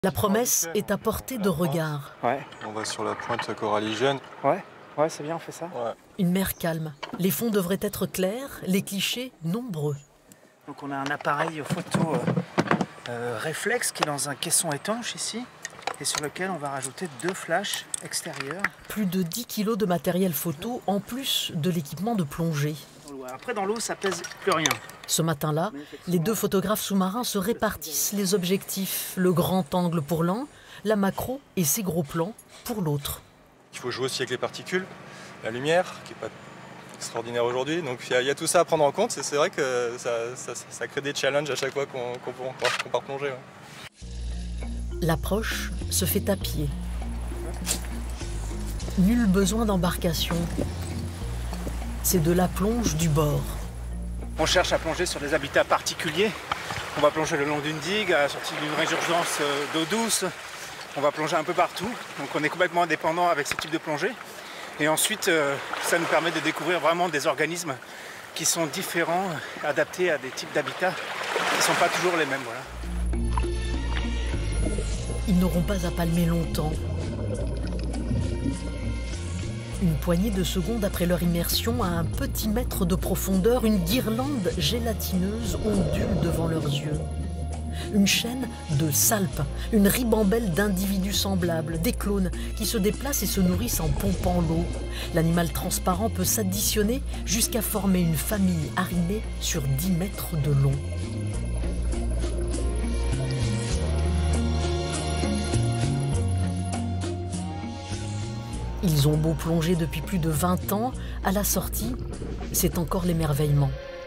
La promesse est à portée de regard. Ouais. On va sur la pointe coralligène. Ouais, c'est bien, on fait ça. Ouais. Une mer calme. Les fonds devraient être clairs, les clichés nombreux. Donc on a un appareil photo réflexe qui est dans un caisson étanche ici et sur lequel on va rajouter 2 flashs extérieurs. Plus de 10 kilos de matériel photo en plus de l'équipement de plongée. Après dans l'eau ça pèse plus rien. Ce matin-là, les 2 photographes sous-marins se répartissent les objectifs. Le grand angle pour l'un, la macro et ses gros plans pour l'autre. Il faut jouer aussi avec les particules, la lumière qui n'est pas extraordinaire aujourd'hui. Donc il y a tout ça à prendre en compte. C'est vrai que ça crée des challenges à chaque fois qu'on part plonger. Ouais. L'approche se fait à pied. Nul besoin d'embarcation. C'est de la plonge du bord. On cherche à plonger sur des habitats particuliers. On va plonger le long d'une digue, à la sortie d'une résurgence d'eau douce. On va plonger un peu partout. Donc on est complètement indépendant avec ce type de plongée. Et ensuite, ça nous permet de découvrir vraiment des organismes qui sont différents, adaptés à des types d'habitats qui ne sont pas toujours les mêmes. Voilà. Ils n'auront pas à palmer longtemps. Une poignée de secondes après leur immersion, à un petit mètre de profondeur, une guirlande gélatineuse ondule devant leurs yeux. Une chaîne de salpes, une ribambelle d'individus semblables, des clones qui se déplacent et se nourrissent en pompant l'eau. L'animal transparent peut s'additionner jusqu'à former une famille arrimée sur 10 mètres de long. Ils ont beau plonger depuis plus de 20 ans, à la sortie, c'est encore l'émerveillement.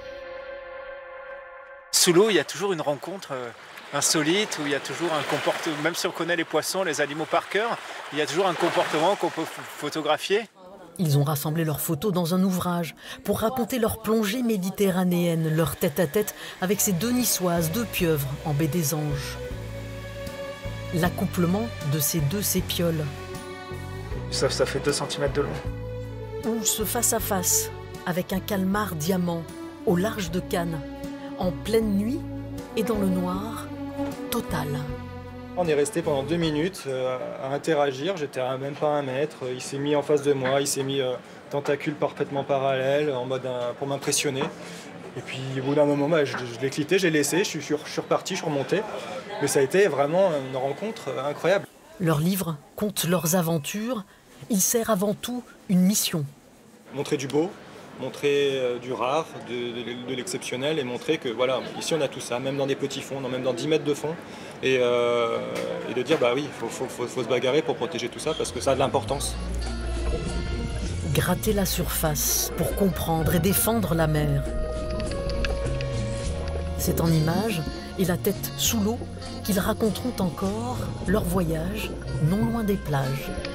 Sous l'eau, il y a toujours une rencontre insolite, où il y a toujours un comportement, même si on connaît les poissons, les animaux par cœur, il y a toujours un comportement qu'on peut photographier. Ils ont rassemblé leurs photos dans un ouvrage pour raconter leur plongée méditerranéenne, leur tête-à-tête avec ces 2 niçoises, 2 pieuvres en baie des Anges. L'accouplement de ces 2 sépioles. Ça fait 2 cm de long. Ou ce face-à-face avec un calmar diamant au large de Cannes, en pleine nuit et dans le noir total. On est resté pendant 2 minutes à interagir. J'étais à même pas 1 mètre. Il s'est mis en face de moi, il s'est mis tentacules parfaitement parallèles en mode pour m'impressionner. Et puis au bout d'un moment, je l'ai quitté, j'ai laissé, je suis reparti, je suis remonté. Mais ça a été vraiment une rencontre incroyable. Leur livre compte leurs aventures. Il sert avant tout une mission. Montrer du beau, montrer du rare, de l'exceptionnel et montrer que voilà, ici on a tout ça, même dans des petits fonds, même dans 10 mètres de fond. Et de dire bah oui, il faut se bagarrer pour protéger tout ça parce que ça a de l'importance. Gratter la surface pour comprendre et défendre la mer. C'est en images et la tête sous l'eau qu'ils raconteront encore leur voyage non loin des plages.